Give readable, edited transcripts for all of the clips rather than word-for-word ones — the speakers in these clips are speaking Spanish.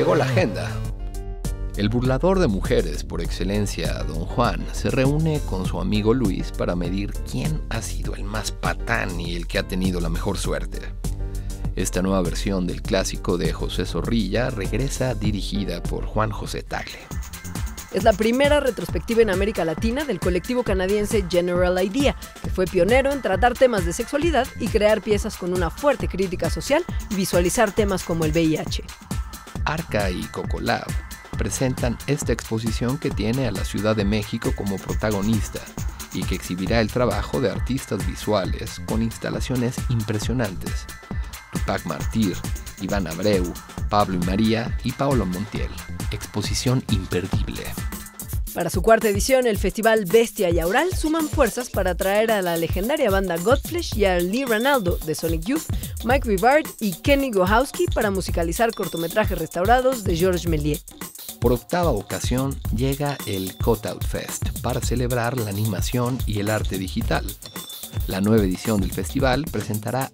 llegó la agenda. El burlador de mujeres por excelencia, Don Juan, se reúne con su amigo Luis para medir quién ha sido el más patán y el que ha tenido la mejor suerte. Esta nueva versión del clásico de José Zorrilla regresa dirigida por Juan José Tagle. Es la primera retrospectiva en América Latina del colectivo canadiense General Idea, que fue pionero en tratar temas de sexualidad y crear piezas con una fuerte crítica social y visualizar temas como el VIH. Arca y Cocolab presentan esta exposición que tiene a la Ciudad de México como protagonista y que exhibirá el trabajo de artistas visuales con instalaciones impresionantes. Tupac Martir, Iván Abreu, Pablo y María y Paolo Montiel. Exposición imperdible. Para su cuarta edición, el festival Bestia y Aural suman fuerzas para atraer a la legendaria banda Godflesh y a Lee Ranaldo de Sonic Youth, Mike Rivard y Kenny Gohowski para musicalizar cortometrajes restaurados de Georges Méliès. Por octava ocasión llega el Cutout Fest para celebrar la animación y el arte digital. La nueva edición del festival presentará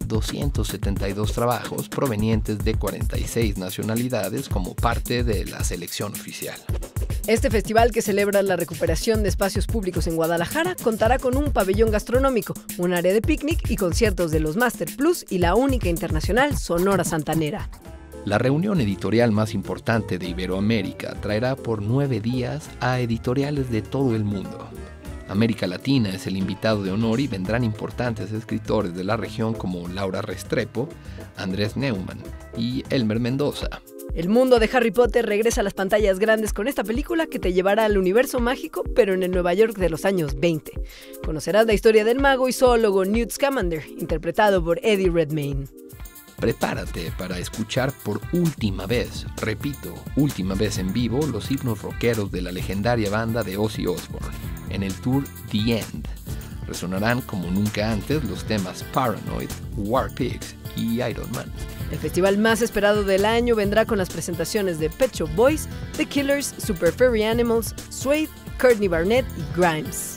272 trabajos provenientes de 46 nacionalidades como parte de la selección oficial. Este festival, que celebra la recuperación de espacios públicos en Guadalajara, contará con un pabellón gastronómico, un área de picnic y conciertos de los Master Plus y la única internacional Sonora Santanera. La reunión editorial más importante de Iberoamérica traerá por 9 días a editoriales de todo el mundo. América Latina es el invitado de honor y vendrán importantes escritores de la región como Laura Restrepo, Andrés Neumann y Elmer Mendoza. El mundo de Harry Potter regresa a las pantallas grandes con esta película que te llevará al universo mágico, pero en el Nueva York de los años 20. Conocerás la historia del mago y zoólogo Newt Scamander, interpretado por Eddie Redmayne. Prepárate para escuchar por última vez, repito, última vez en vivo, los himnos rockeros de la legendaria banda de Ozzy Osbourne en el tour The End. Resonarán como nunca antes los temas Paranoid, War Pigs y Iron Man. El festival más esperado del año vendrá con las presentaciones de Pet Shop Boys, The Killers, Super Furry Animals, Suede, Courtney Barnett y Grimes.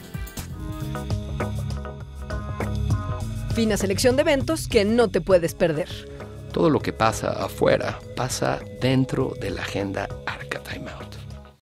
Fina selección de eventos que no te puedes perder. Todo lo que pasa afuera pasa dentro de la agenda Arca Time Out.